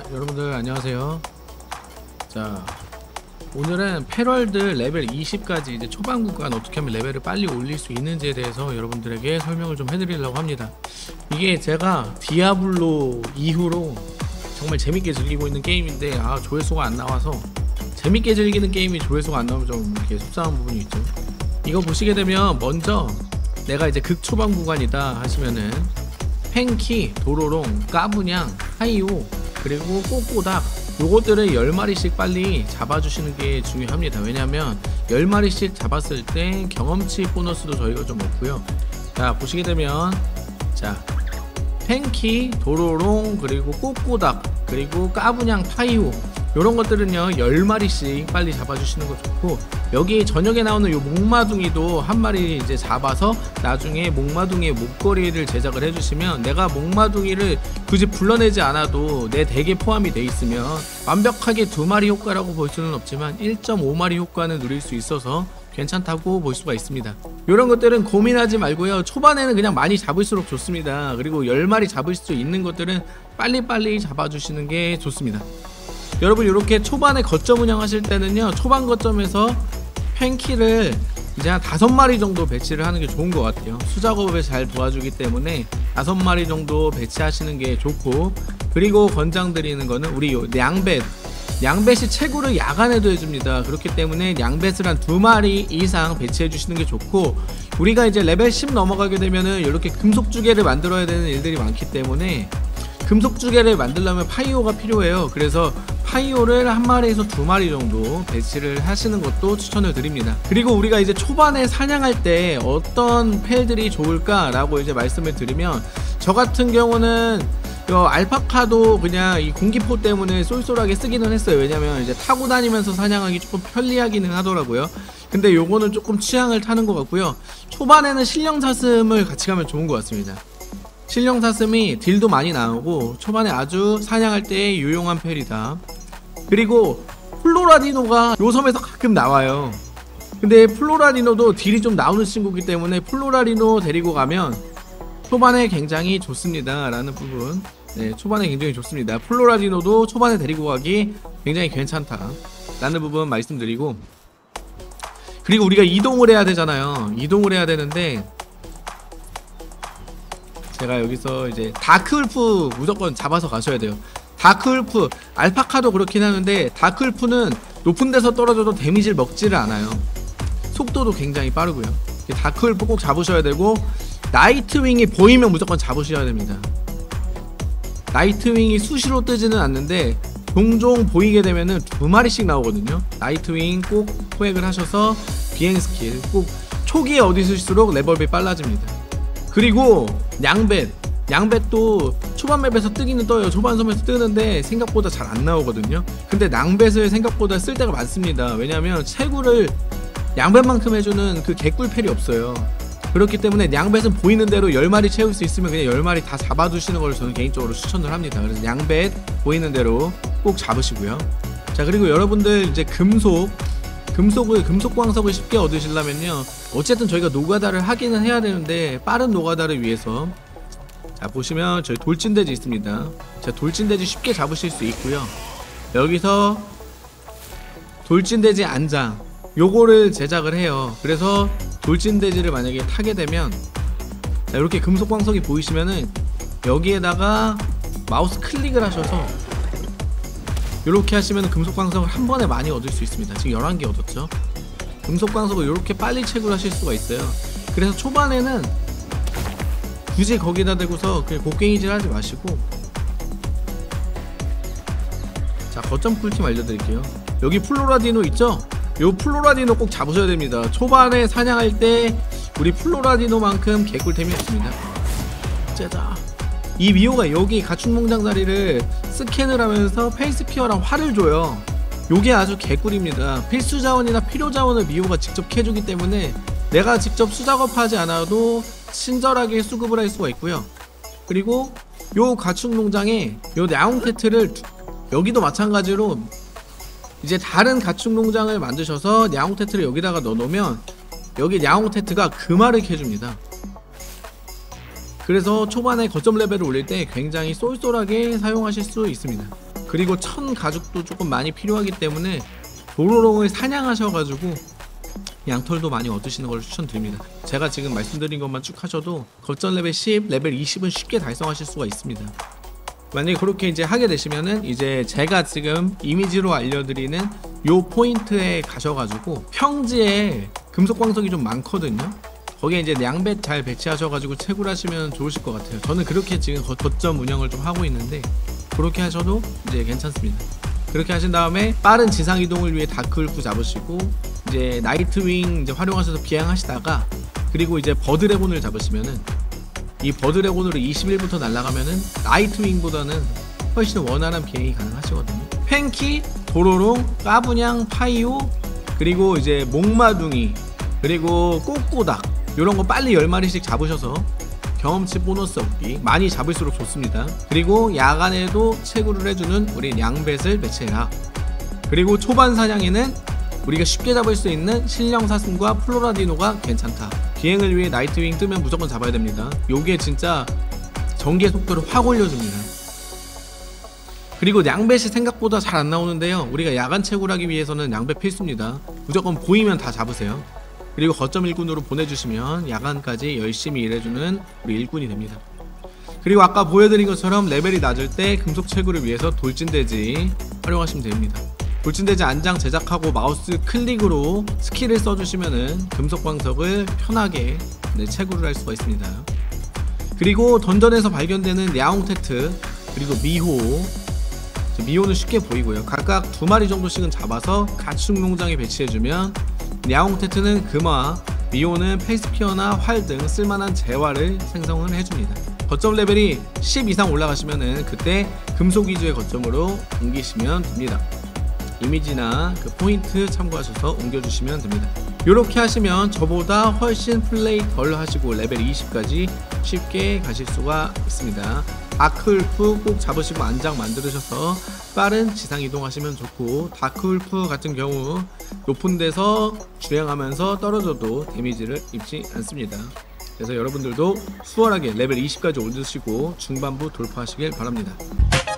여러분들 안녕하세요. 자, 오늘은 패럴드 레벨 20까지 이제 초반 구간 어떻게 하면 레벨을 빨리 올릴 수 있는지에 대해서 여러분들에게 설명을 좀 해드리려고 합니다. 이게 제가 디아블로 이후로 정말 재밌게 즐기고 있는 게임인데 조회수가 안 나와서, 재밌게 즐기는 게임이 조회수가 안 나오면 좀 이렇게 속상한 부분이 있죠. 이거 보시게 되면 먼저 내가 이제 극초반 구간이다 하시면은 팽키, 도로롱, 까분양, 하이오, 그리고 꼬꼬닥, 요것들을 10마리씩 빨리 잡아주시는 게 중요합니다. 왜냐면 10마리씩 잡았을 때 경험치 보너스도 저희가 좀 얻고요. 자, 보시게 되면 자, 팽키, 도로롱, 그리고 꼬꼬닥, 그리고 까분양, 파이오, 요런 것들은요 10마리씩 빨리 잡아주시는 거 좋고, 여기 저녁에 나오는 요 목마둥이도 한 마리 이제 잡아서 나중에 목마둥이의 목걸이를 제작을 해주시면, 내가 목마둥이를 굳이 불러내지 않아도 내 덱에 포함이 돼 있으면 완벽하게 2마리 효과라고 볼 수는 없지만 1.5마리 효과는 누릴 수 있어서 괜찮다고 볼 수가 있습니다. 이런 것들은 고민하지 말고요, 초반에는 그냥 많이 잡을수록 좋습니다. 그리고 10마리 잡을 수 있는 것들은 빨리빨리 잡아주시는 게 좋습니다. 여러분, 이렇게 초반에 거점 운영하실 때는요, 초반 거점에서 팽키를 이제 한 5마리 정도 배치를 하는 게 좋은 것 같아요. 수작업에 잘 도와주기 때문에 5마리 정도 배치하시는 게 좋고, 그리고 권장드리는 거는 우리 양뱃이 채굴을 야간에도 해줍니다. 그렇기 때문에 양뱃을 한 2마리 이상 배치해 주시는 게 좋고, 우리가 이제 레벨 10 넘어가게 되면은 이렇게 금속주개를 만들어야 되는 일들이 많기 때문에 금속주개를 만들려면 파이오가 필요해요. 그래서 파이오를 1마리에서 2마리 정도 배치를 하시는 것도 추천을 드립니다. 그리고 우리가 이제 초반에 사냥할 때 어떤 펠들이 좋을까 라고 이제 말씀을 드리면, 저 같은 경우는 알파카도 그냥 이 공기포 때문에 쏠쏠하게 쓰기는 했어요. 왜냐면 이제 타고 다니면서 사냥하기 조금 편리하기는 하더라고요. 근데 요거는 조금 취향을 타는 것 같고요. 초반에는 신령사슴을 같이 가면 좋은 것 같습니다. 신령사슴이 딜도 많이 나오고 초반에 아주 사냥할 때 유용한 펠이다. 그리고 플로라디노가 요 섬에서 가끔 나와요. 근데 플로라디노도 딜이 좀 나오는 친구이기 때문에 플로라디노 데리고 가면 초반에 굉장히 좋습니다 라는 부분, 네, 초반에 굉장히 좋습니다. 플로라디노도 초반에 데리고 가기 굉장히 괜찮다 라는 부분 말씀드리고, 그리고 우리가 이동을 해야 되잖아요. 이동을 해야 되는데 제가 여기서 이제 다크울프 무조건 잡아서 가셔야 돼요. 다크울프, 알파카도 그렇긴 하는데 다크울프는 높은 데서 떨어져도 데미지를 먹지를 않아요. 속도도 굉장히 빠르고요. 다크울프 꼭 잡으셔야 되고, 나이트윙이 보이면 무조건 잡으셔야 됩니다. 나이트윙이 수시로 뜨지는 않는데 종종 보이게 되면은 2마리씩 나오거든요. 나이트윙 꼭 포획을 하셔서 비행 스킬 꼭 초기에 얻으실수록 레벨이 빨라집니다. 그리고 양뱃도 초반 맵에서 뜨기는 떠요. 초반 섬에서 뜨는데 생각보다 잘 안 나오거든요. 근데 낭뱃을 생각보다 쓸 때가 많습니다. 왜냐면 채굴을 양뱃만큼 해주는 그 개꿀펠이 없어요. 그렇기 때문에 양뱃은 보이는 대로 10마리 채울 수 있으면 그냥 10마리 다 잡아두시는 걸 저는 개인적으로 추천을 합니다. 그래서 양뱃 보이는 대로 꼭 잡으시고요. 자, 그리고 여러분들 이제 금속 광석을 쉽게 얻으시려면요, 어쨌든 저희가 노가다를 하기는 해야 되는데, 빠른 노가다를 위해서 자, 보시면 저희 돌진돼지 있습니다. 자, 돌진돼지 쉽게 잡으실 수 있고요. 여기서 돌진돼지 안장 요거를 제작을 해요. 그래서 돌진돼지를 만약에 타게 되면, 자, 이렇게 금속 광석이 보이시면은 여기에다가 마우스 클릭을 하셔서 이렇게 하시면 금속 광석을 한 번에 많이 얻을 수 있습니다. 지금 11개 얻었죠. 금속 광석을 이렇게 빨리 채굴하실 수가 있어요. 그래서 초반에는 굳이 거기다 대고서 그냥 곡괭이질 하지 마시고, 자, 거점 꿀팁 알려드릴게요. 여기 플로라디노 있죠? 요 플로라디노 꼭 잡으셔야 됩니다. 초반에 사냥할 때 우리 플로라디노만큼 개꿀템이 없습니다. 짜자. 이 미호가 여기 가축농장 자리를 스캔을 하면서 페이스피어랑 활을 줘요. 요게 아주 개꿀입니다. 필수 자원이나 필요 자원을 미호가 직접 캐주기 때문에 내가 직접 수작업하지 않아도 친절하게 수급을 할 수가 있고요. 그리고 요 가축농장에 요 냐옹테트를 여기도 마찬가지로 이제 다른 가축농장을 만드셔서 냐옹테트를 여기다가 넣어놓으면 여기 냐옹테트가 금화를 캐줍니다. 그래서 초반에 거점 레벨을 올릴 때 굉장히 쏠쏠하게 사용하실 수 있습니다. 그리고 천 가죽도 조금 많이 필요하기 때문에 도로롱을 사냥하셔가지고 양털도 많이 얻으시는 걸 추천드립니다. 제가 지금 말씀드린 것만 쭉 하셔도 거점 레벨 10, 레벨 20은 쉽게 달성하실 수가 있습니다. 만약에 그렇게 이제 하게 되시면은 이제 제가 지금 이미지로 알려드리는 요 포인트에 가셔가지고 평지에 금속광석이 좀 많거든요. 거기에 이제 냥배 잘 배치하셔가지고 채굴하시면 좋으실 것 같아요. 저는 그렇게 지금 거점 운영을 좀 하고 있는데 그렇게 하셔도 이제 괜찮습니다. 그렇게 하신 다음에 빠른 지상 이동을 위해 다크울프 잡으시고 이제 나이트윙 이제 활용하셔서 비행하시다가 그리고 이제 버드래곤을 잡으시면은 이 버드래곤으로 21부터 날아가면은 나이트윙보다는 훨씬 원활한 비행이 가능하시거든요. 팬키, 도로롱, 까분양, 파이오, 그리고 이제 목마둥이, 그리고 꼬꼬닥 요런 거 빨리 10마리씩 잡으셔서 경험치 보너스 얻기 많이 잡을수록 좋습니다. 그리고 야간에도 채굴을 해주는 우리 냥뱃을 배치해라. 그리고 초반 사냥에는 우리가 쉽게 잡을 수 있는 신령사슴과 플로라디노가 괜찮다. 비행을 위해 나이트윙 뜨면 무조건 잡아야 됩니다. 요게 진짜 전개 속도를 확 올려줍니다. 그리고 냥뱃이 생각보다 잘 안 나오는데요. 우리가 야간 채굴하기 위해서는 냥뱃 필수입니다. 무조건 보이면 다 잡으세요. 그리고 거점 일꾼으로 보내주시면 야간까지 열심히 일해주는 우리 일꾼이 됩니다. 그리고 아까 보여드린 것처럼 레벨이 낮을 때 금속 채굴을 위해서 돌진대지 활용하시면 됩니다. 돌진대지 안장 제작하고 마우스 클릭으로 스킬을 써주시면은 금속광석을 편하게 채굴을 할 수가 있습니다. 그리고 던전에서 발견되는 야옹테트 그리고 미호는 쉽게 보이고요. 각각 2마리 정도씩은 잡아서 가축 농장에 배치해주면 야옹테트는 금화, 미호는 페이스피어나 활 등 쓸만한 재화를 생성을 해줍니다. 거점 레벨이 10 이상 올라가시면은 그때 금속 위주의 거점으로 옮기시면 됩니다. 이미지나 그 포인트 참고하셔서 옮겨주시면 됩니다. 이렇게 하시면 저보다 훨씬 플레이 덜 하시고 레벨 20까지 쉽게 가실 수가 있습니다. 다크울프 꼭 잡으시고 안장 만들으셔서 빠른 지상 이동하시면 좋고, 다크울프 같은 경우 높은 데서 주행하면서 떨어져도 데미지를 입지 않습니다. 그래서 여러분들도 수월하게 레벨 20까지 올리시고 중반부 돌파하시길 바랍니다.